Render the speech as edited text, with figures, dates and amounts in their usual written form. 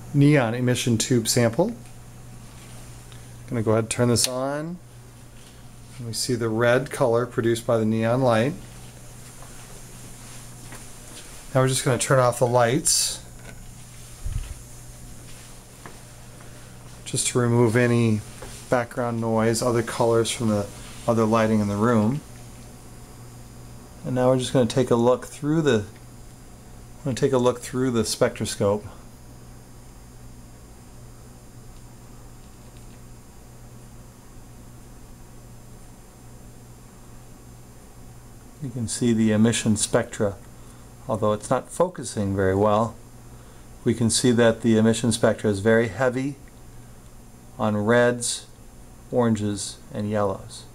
neon emission tube sample. I'm going to go ahead and turn this on. And we see the red color produced by the neon light. Now we're just going to turn off the lights just to remove any background noise, other colors from the other lighting in the room. And now we're just going to take a look through the spectroscope. You can see the emission spectra. Although it's not focusing very well, we can see that the emission spectra is very heavy on reds, oranges, and yellows.